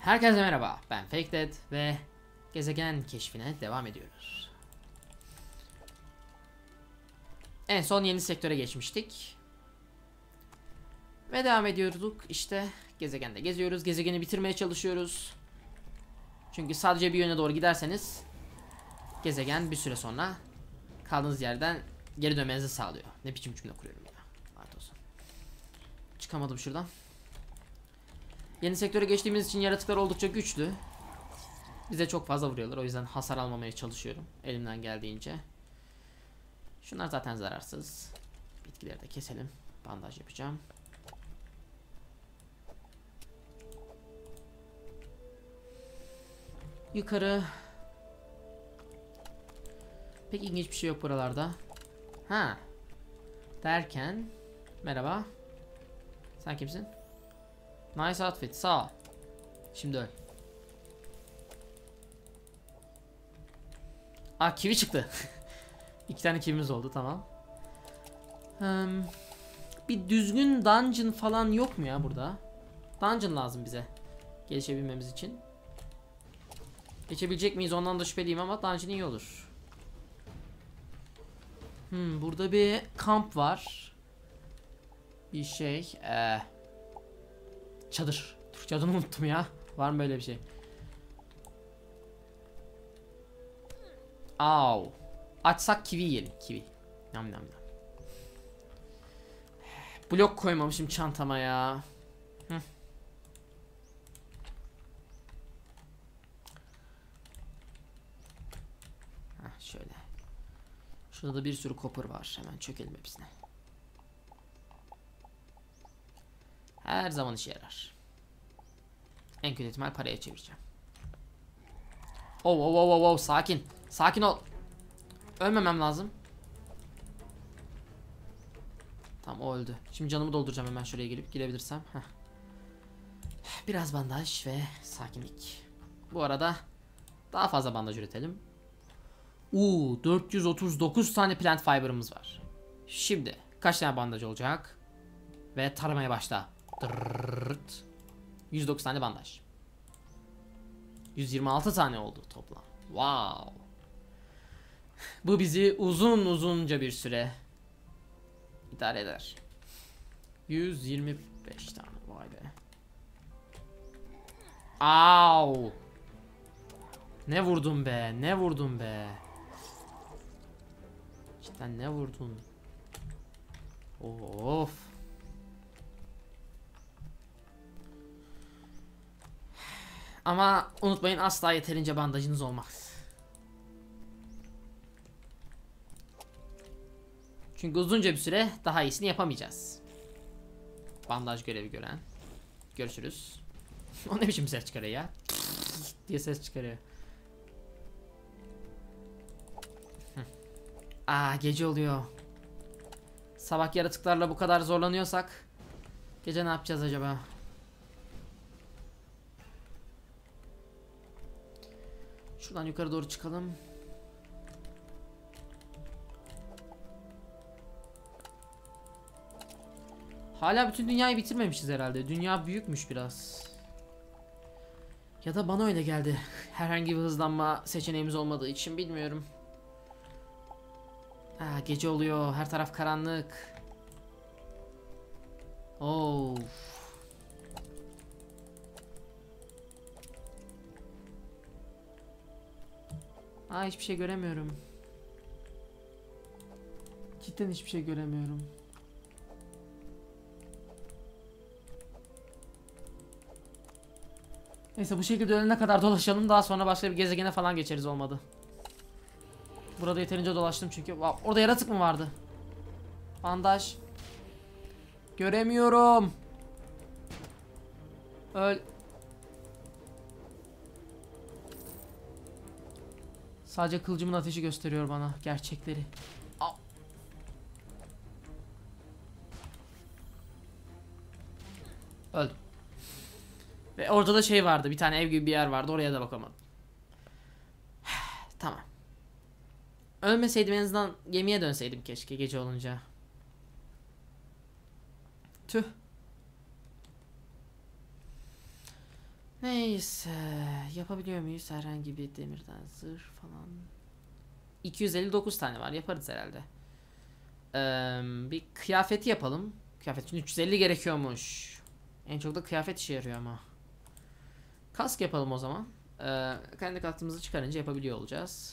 Herkese merhaba, ben FakeDead ve gezegen keşfine devam ediyoruz. En son yeni sektöre geçmiştik. Ve devam ediyorduk işte, gezegende geziyoruz, gezegeni bitirmeye çalışıyoruz. Çünkü sadece bir yöne doğru giderseniz gezegen bir süre sonra kaldığınız yerden geri dönmenizi sağlıyor. Ne biçim cümle kuruyorum ya. Lanet olsun. Çıkamadım şuradan. Yeni sektöre geçtiğimiz için yaratıklar oldukça güçlü. Bize çok fazla vuruyorlar, o yüzden hasar almamaya çalışıyorum elimden geldiğince. Şunlar zaten zararsız. Bitkileri de keselim. Bandaj yapacağım. Yukarı. Pek ilginç bir şey yok buralarda. Ha. Derken. Merhaba. Sen kimsin? Nice outfit, sağ ol. Şimdi öl. Aa, kivi çıktı. 2 tane kivimiz oldu, tamam. Bir düzgün dungeon falan yok mu ya burada? Dungeon lazım bize gelişebilmemiz için. Geçebilecek miyiz ondan da şüpheliyim ama dungeon iyi olur. Burada bir kamp var. Bir şey. Çadır. Türkçe adını unuttum ya. Var mı böyle bir şey? Au. Açsak kivi yiyelim. Kivi. Nam nam nam. Blok koymamışım çantama ya. Şöyle. Şurada da bir sürü copper var. Hemen çökelim hepsine. Her zaman işe yarar. En kötü ihtimal paraya çevireceğim. Oh, sakin. Sakin ol. Ölmemem lazım. Tamam, o öldü. Şimdi canımı dolduracağım hemen şuraya gelip girebilirsem. Heh. Biraz bandaj ve sakinlik. Bu arada daha fazla bandaj üretelim. 439 tane plant fiber'ımız var. Şimdi kaç tane bandaj olacak? Ve taramaya başla. 109 tane bandaj. 126 tane oldu toplam. Wow. Bu bizi uzunca bir süre idare eder. 125 tane, vay be. Au. Ne vurdun be, ne vurdun be. Cidden ne vurdun? Of. Ama unutmayın, asla yeterince bandajınız olmaz. Çünkü uzunca bir süre daha iyisini yapamayacağız. Bandaj görevi gören. Görüşürüz. O ne biçim ses çıkarıyor ya? diye ses çıkarıyor. Gece oluyor. Sabah yaratıklarla bu kadar zorlanıyorsak gece ne yapacağız acaba? Şuradan yukarı doğru çıkalım. Hala bütün dünyayı bitirmemişiz herhalde. Dünya büyükmüş biraz. Ya da bana öyle geldi. Herhangi bir hızlanma seçeneğimiz olmadığı için bilmiyorum. Gece oluyor. Her taraf karanlık. Of. Hiçbir şey göremiyorum. Cidden hiçbir şey göremiyorum. Neyse, bu şekilde ölene kadar dolaşalım. Daha sonra başka bir gezegene falan geçeriz olmadı. Burada yeterince dolaştım çünkü. Orada yaratık mı vardı? Bandaj. Göremiyorum. Öl. Sadece kılıcımın ateşi gösteriyor bana gerçekleri. Al. Öldüm. Ve orada da şey vardı. Bir tane ev gibi bir yer vardı. Oraya da bakamadım. Tamam. Ölmeseydim en azından gemiye dönseydim keşke gece olunca. Tüh. Neyse, yapabiliyor muyuz herhangi bir demirden zırh falan? 259 tane var, yaparız herhalde. Bir kıyafeti yapalım. Kıyafet için 350 gerekiyormuş. En çok da kıyafet işe yarıyor ama. Kask yapalım o zaman. Kendi kaskımızı çıkarınca yapabiliyor olacağız.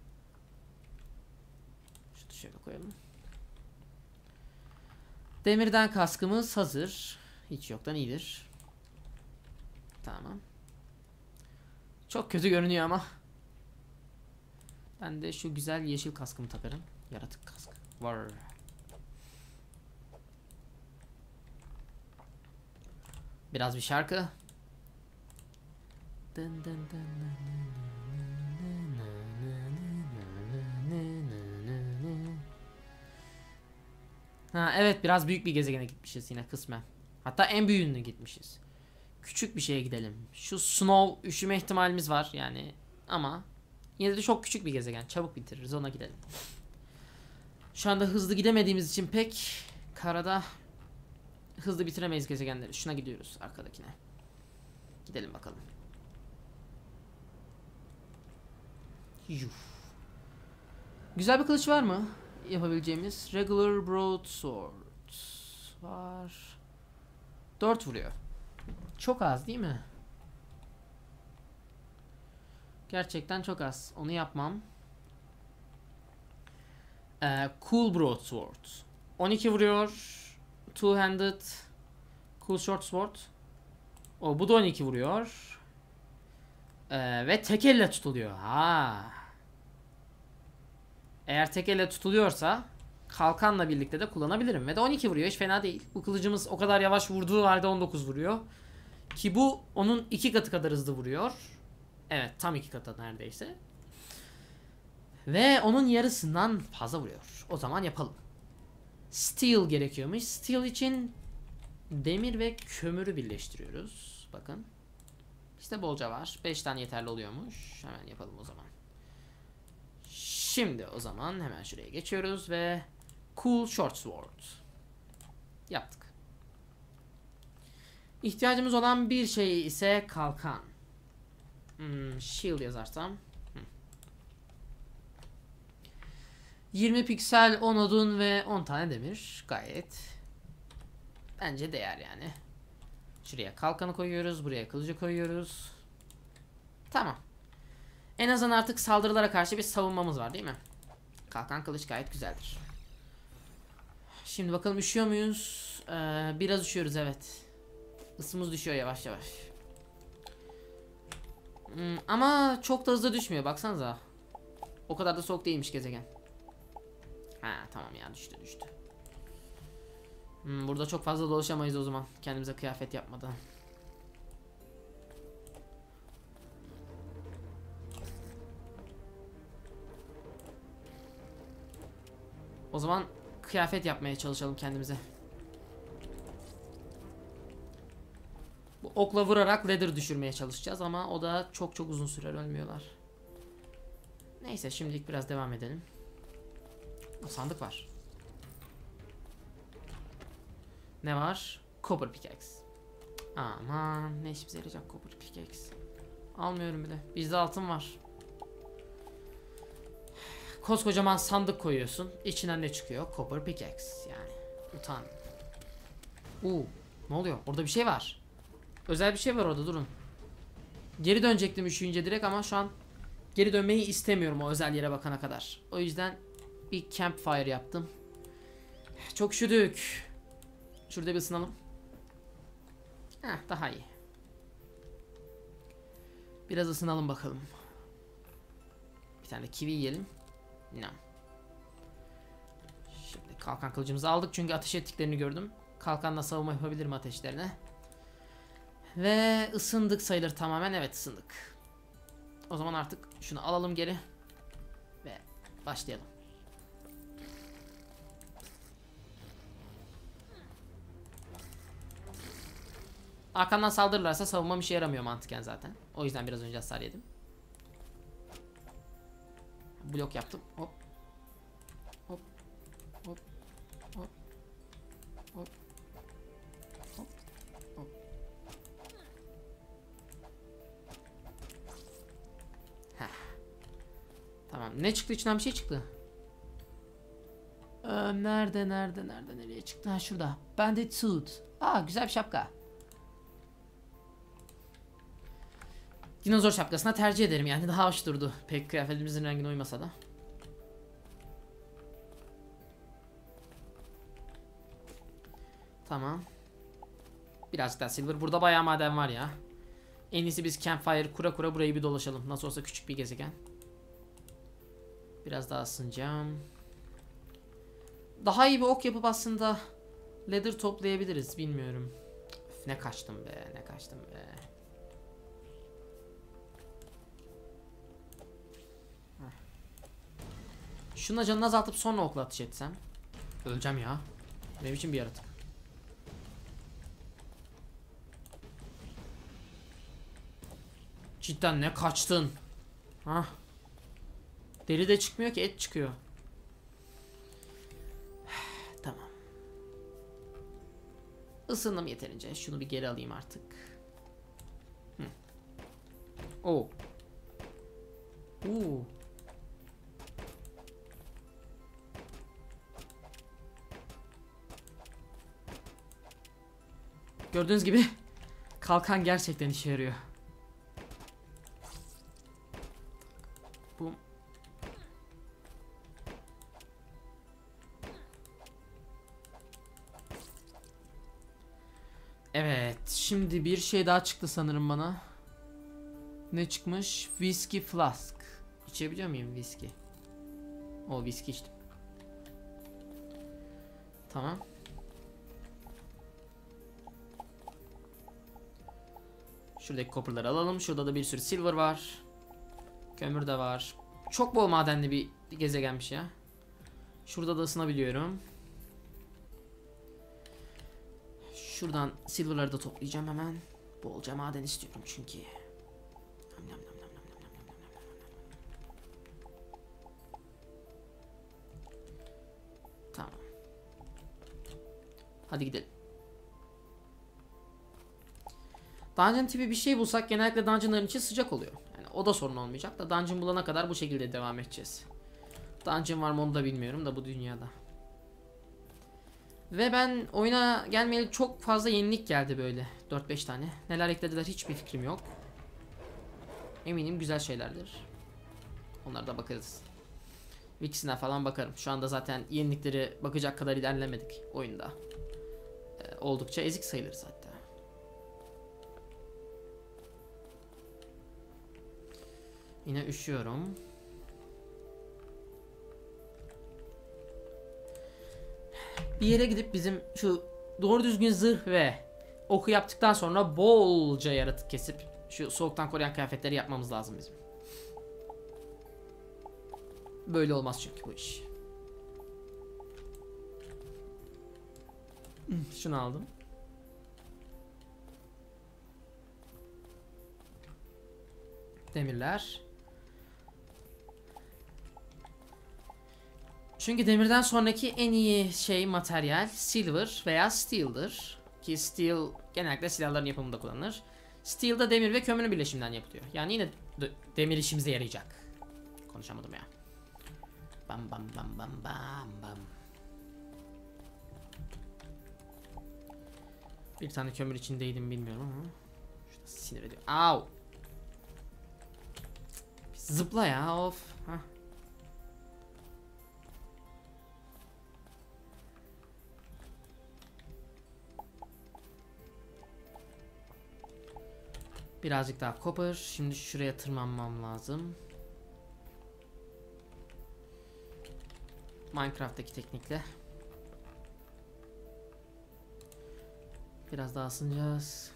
Şunu şöyle koyalım. Demirden kaskımız hazır. Hiç yoktan iyidir. Tamam. Çok kötü görünüyor ama. Ben de şu güzel yeşil kaskımı takarım. Yaratık kask. Var. Biraz bir şarkı. Ha evet, biraz büyük bir gezegene gitmişiz yine kısmen. Hatta en büyüğüne gitmişiz. Küçük bir şeye gidelim. Şu snow üşüme ihtimalimiz var yani, ama yine de çok küçük bir gezegen. Çabuk bitiririz, ona gidelim. Şu anda hızlı gidemediğimiz için pek karada hızlı bitiremeyiz gezegenleri. Şuna gidiyoruz, arkadakine. Gidelim bakalım. Yuf. Güzel bir kılıç var mı yapabileceğimiz? Regular broadsword var. 4 vuruyor. Çok az değil mi? Gerçekten çok az. Onu yapmam. Cool broadsword 12 vuruyor. Two-handed cool short sword. Bu da 12 vuruyor. Ve tek elle tutuluyor. Ha. Eğer tek elle tutuluyorsa kalkanla birlikte de kullanabilirim. Ve de 12 vuruyor. Hiç fena değil. Bu kılıcımız o kadar yavaş vurduğu halde 19 vuruyor. Ki bu onun 2 katı kadar hızlı vuruyor. Evet, tam 2 katı neredeyse. Ve onun yarısından fazla vuruyor. O zaman yapalım. Steel gerekiyormuş. Steel için demir ve kömürü birleştiriyoruz. Bakın. İşte bolca var. 5 tane yeterli oluyormuş. Hemen yapalım o zaman. Şimdi o zaman hemen şuraya geçiyoruz ve Cool Short Sword yaptık. İhtiyacımız olan bir şey ise kalkan. Shield yazarsam. 20 piksel, 10 odun ve 10 tane demir. Gayet bence değer yani. Şuraya kalkanı koyuyoruz. Buraya kılıcı koyuyoruz. Tamam. En azından artık saldırılara karşı bir savunmamız var değil mi? Kalkan kılıç gayet güzeldir. Şimdi bakalım üşüyor muyuz? Biraz üşüyoruz, evet. Isımız düşüyor yavaş yavaş. Ama çok da hızlı düşmüyor, baksanıza. O kadar da soğuk değilmiş gezegen. Ha tamam ya, düştü. Burada çok fazla dolaşamayız o zaman, kendimize kıyafet yapmadan. O zaman kıyafet yapmaya çalışalım kendimize. Bu okla vurarak ladder düşürmeye çalışacağız ama o da çok uzun sürer, ölmüyorlar. Neyse, şimdilik biraz devam edelim. O sandık var. Ne var? Copper pickaxe. Aman, ne işimize yarayacak copper pickaxe. Almıyorum bile. Bizde altın var. Koskocaman sandık koyuyorsun. İçinden ne çıkıyor? Copper pickaxe yani. Utan. Ne oluyor? Orada bir şey var. Özel bir şey var orada, durun. Geri dönecektim üşüyünce direkt ama şu an geri dönmeyi istemiyorum o özel yere bakana kadar. O yüzden bir campfire yaptım. Çok üşüdük. Şurada bir ısınalım. Daha iyi. Biraz ısınalım bakalım. Bir tane kivi yiyelim. Şimdi kalkan kılıcımızı aldık çünkü ateş ettiklerini gördüm. Kalkanla savunma yapabilirim ateşlerine. Ve ısındık sayılır tamamen. Evet, ısındık. O zaman artık şunu alalım geri. Ve başlayalım. Arkamdan saldırırlarsa savunmam işe yaramıyor mantıken zaten. O yüzden biraz önce hasar yedim. Blok yaptım. Hop. Hop. Hop. Hop. Hop. Hop. Hop. Tamam. Ne çıktı? İçinden bir şey çıktı. Nereye çıktı? Ha, şurada. Bandit suit. Aa, güzel bir şapka. Dinozor şapkasına tercih ederim yani, daha hoş durdu. Pek kıyafetimizin rengine uymasa da. Tamam. Birazcık daha silver. Burada bayağı maden var ya. En iyisi biz campfire kura kura burayı bir dolaşalım. Nasıl olsa küçük bir gezegen. Biraz daha ısınacağım. Daha iyi bir ok yapıp aslında leather toplayabiliriz. Bilmiyorum. Üf, ne kaçtım be. Ne kaçtım be. Şunun canını azaltıp sonra okla ateş etsem. Öleceğim ya. Ne biçim bir yaratık. Cidden ne kaçtın. Hah. Deri de çıkmıyor ki, et çıkıyor. Tamam. Isındım yeterince. Şunu bir geri alayım artık. Oo. Gördüğünüz gibi kalkan gerçekten işe yarıyor. Bu evet, şimdi bir şey daha çıktı sanırım bana. Ne çıkmış? Whiskey flask. İçebiliyor muyum whiskey? O whiskey içtim. Tamam. Şuradaki copper'ları alalım. Şurada da bir sürü silver var. Kömür de var. Çok bol madenli bir gezegenmiş ya. Şurada da ısınabiliyorum. Şuradan silver'ları da toplayacağım hemen. Bolca maden istiyorum çünkü. Tamam. Hadi gidelim. Dungeon tipi bir şey bulsak genellikle dungeonların içi sıcak oluyor. Yani o da sorun olmayacak da dungeon bulana kadar bu şekilde devam edeceğiz. Dungeon var mı onu da bilmiyorum da bu dünyada. Ve ben oyuna gelmeyeli çok fazla yenilik geldi böyle. 4-5 tane. Neler eklediler hiçbir fikrim yok. Eminim güzel şeylerdir. Onlara da bakarız. Wiki'sine falan bakarım. Şu anda zaten yenilikleri bakacak kadar ilerlemedik oyunda. Oldukça ezik sayılırız hatta. Yine üşüyorum. Bir yere gidip bizim şu doğru düzgün zırh ve oku yaptıktan sonra bolca yaratık kesip şu soğuktan koruyan kıyafetleri yapmamız lazım bizim. Böyle olmaz çünkü bu iş. Şunu aldım. Demirler. Çünkü demirden sonraki en iyi şey materyal silver veya steel'dır. Ki steel genellikle silahların yapımında kullanılır. Steel de demir ve kömürün birleşiminden yapılıyor. Yani yine demir işimize yarayacak. Konuşamadım ya. Bam bam bam bam bam bam. Bir tane kömür içindeydim bilmiyorum ama. Şurada sinir ediyor. Au. Zıpla ya of. Hah. Birazcık daha copper. Şimdi şuraya tırmanmam lazım. Minecraft'taki teknikle. Biraz daha ısınacağız.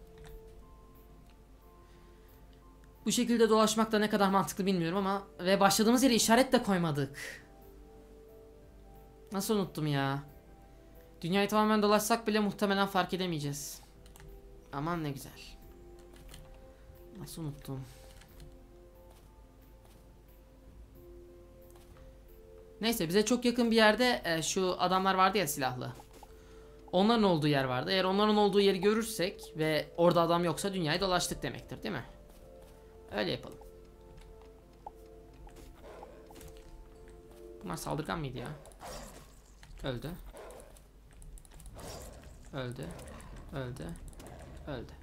Bu şekilde dolaşmak da ne kadar mantıklı bilmiyorum ama ve başladığımız yere işaret de koymadık. Nasıl unuttum ya? Dünyayı tamamen dolaşsak bile muhtemelen fark edemeyeceğiz. Aman ne güzel. Nasıl unuttum? Neyse bize çok yakın bir yerde şu adamlar vardı ya silahlı. Onların olduğu yer vardı. Eğer onların olduğu yeri görürsek ve orada adam yoksa dünyayı dolaştık demektir değil mi? Öyle yapalım. Bunlar saldırgan mıydı ya? Öldü. Öldü. Öldü. Öldü.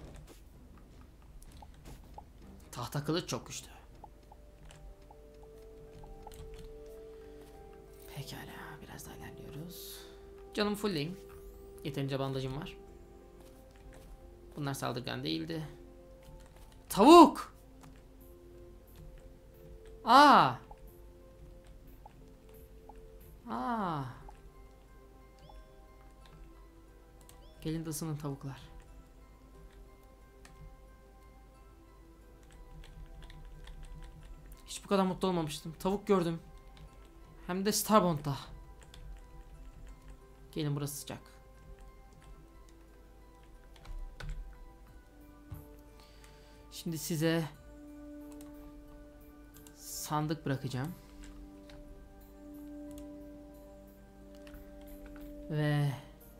Tahta kılıç çok güçlü. Pekala, biraz daha ilerliyoruz. Canım fullleyim. Yeterince bandajım var. Bunlar saldırgan değildi. Tavuk! Aa! Aa! Gelin de ısının tavuklar. Hiç bu kadar mutlu olmamıştım. Tavuk gördüm. Hem de Starbond'da. Gelin, burası sıcak. Şimdi size sandık bırakacağım. Ve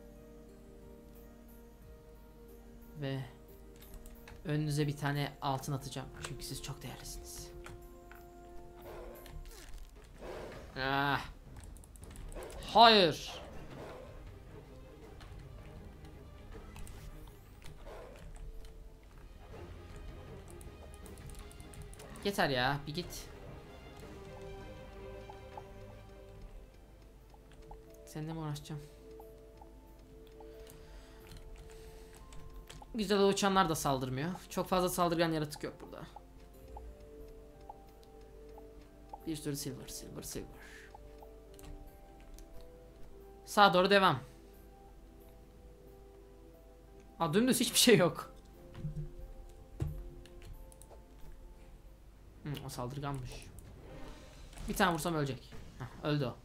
önünüze bir tane altın atacağım. Çünkü siz çok değerlisiniz. Ah. Hayır. Yeter ya, bir git. Seninle mi uğraşacağım? Güzel, o uçanlar da saldırmıyor. Çok fazla saldırgan yaratık yok burada. Bir sürü silver. Sağa doğru devam. Aa, dümdüz hiçbir şey yok. O saldırganmış. Bir tane vursam ölecek. Heh, öldü o.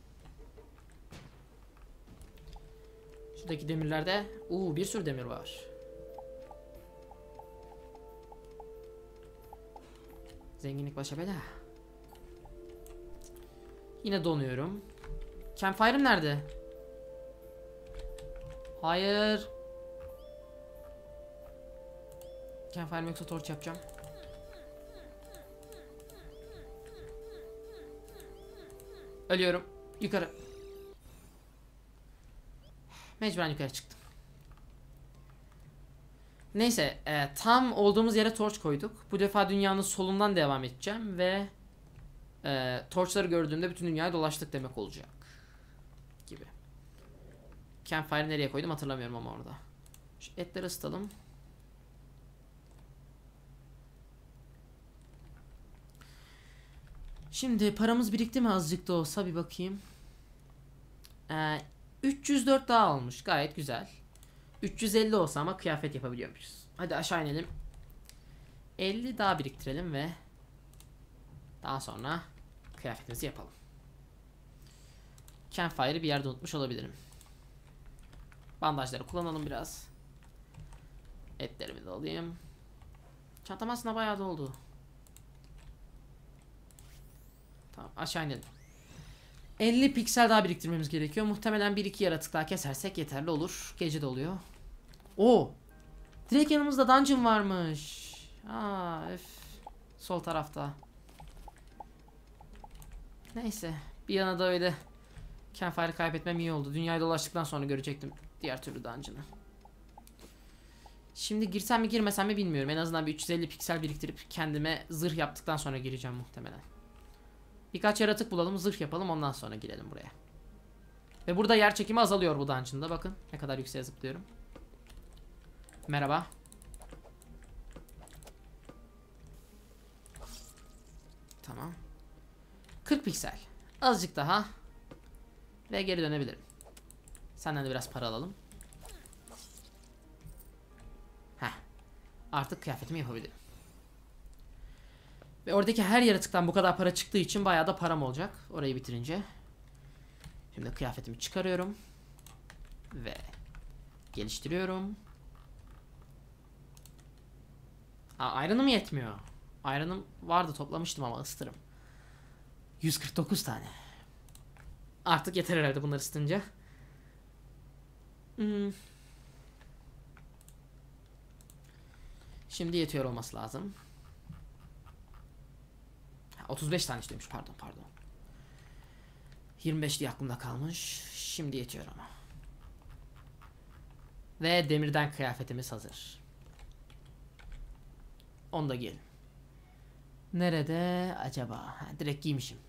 Şuradaki demirlerde bir sürü demir var. Zenginlik başa bela. Yine donuyorum. Campfire'ım nerede? Hayır. Campfire'ım yoksa torch yapacağım. Ölüyorum. Yukarı. Mecburen yukarı çıktım. Neyse, tam olduğumuz yere torch koyduk. Bu defa dünyanın solundan devam edeceğim ve torchları gördüğümde bütün dünyayı dolaştık demek olacak. Gibi. Campfire nereye koydum hatırlamıyorum ama orada. Şu etleri ısıtalım. Şimdi paramız birikti mi azıcık da olsa, bir bakayım. 304 daha olmuş, gayet güzel. 350 olsa ama kıyafet yapabiliyormuşuz. Hadi aşağı inelim. 50 daha biriktirelim ve daha sonra kıyafetimizi yapalım. Campfire'ı bir yerde unutmuş olabilirim. Bandajları kullanalım biraz. Etlerimi de alayım. Çantam aslında bayağı doldu. Tamam, aşağı inelim. 50 piksel daha biriktirmemiz gerekiyor. Muhtemelen 1-2 yaratık daha kesersek yeterli olur. Gece de oluyor. Oo! Direkt yanımızda dungeon varmış. Sol tarafta. Neyse. Bir yana da öyle Campfire'ı kaybetmem iyi oldu. Dünyayı dolaştıktan sonra görecektim diğer türlü dungeon'ı. Şimdi girsem mi girmesem mi bilmiyorum. En azından bir 350 piksel biriktirip kendime zırh yaptıktan sonra gireceğim muhtemelen. Birkaç yaratık bulalım, zırh yapalım, ondan sonra girelim buraya. Ve burada yer çekimi azalıyor bu dungeon'da. Bakın ne kadar yükseğe zıplıyorum. Merhaba. Tamam. 40 piksel. Azıcık daha. Ve geri dönebilirim. Senden de biraz para alalım. Artık kıyafetimi yapabilirim. Ve oradaki her yaratıktan bu kadar para çıktığı için bayağı da param olacak. Orayı bitirince. Şimdi kıyafetimi çıkarıyorum. Ve geliştiriyorum. Iron'ım yetmiyor. Iron'ım vardı, toplamıştım ama ısıtırım. 149 tane. Artık yeter herhalde bunları ısıtınca. Şimdi yetiyor olması lazım. 35 tane istiyormuş, pardon. 25'li aklımda kalmış. Şimdi yetiyor ama. Ve demirden kıyafetimiz hazır. Onu da giyelim. Nerede acaba? Ha, direkt giymişim.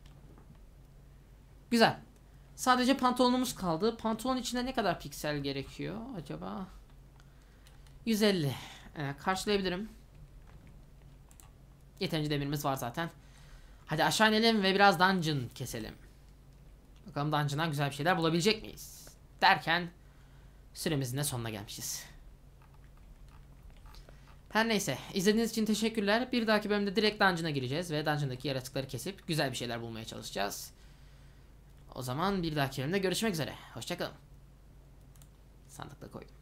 Güzel. Sadece pantolonumuz kaldı. Pantolon içinde ne kadar piksel gerekiyor acaba? 150. Karşılayabilirim. Yeterince demirimiz var zaten. Hadi aşağı inelim ve biraz dungeon keselim. Bakalım dungeon'dan güzel bir şeyler bulabilecek miyiz? Derken süremizin de sonuna gelmişiz. Her neyse, izlediğiniz için teşekkürler. Bir dahaki bölümde direkt dungeon'a gireceğiz ve dungeon'daki yaratıkları kesip güzel bir şeyler bulmaya çalışacağız. O zaman bir dahaki bölümde görüşmek üzere. Hoşçakalın. Sandıkta koydum.